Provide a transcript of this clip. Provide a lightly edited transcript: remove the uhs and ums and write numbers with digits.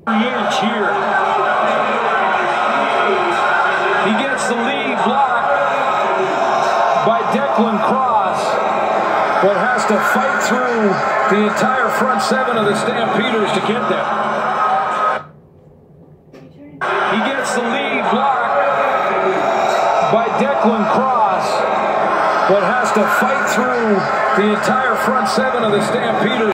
Inch here. He gets the lead block by Declan Cross, but has to fight through the entire front seven of the Stampeders to get there. He gets the lead block by Declan Cross, but has to fight through the entire front seven of the Stampeders.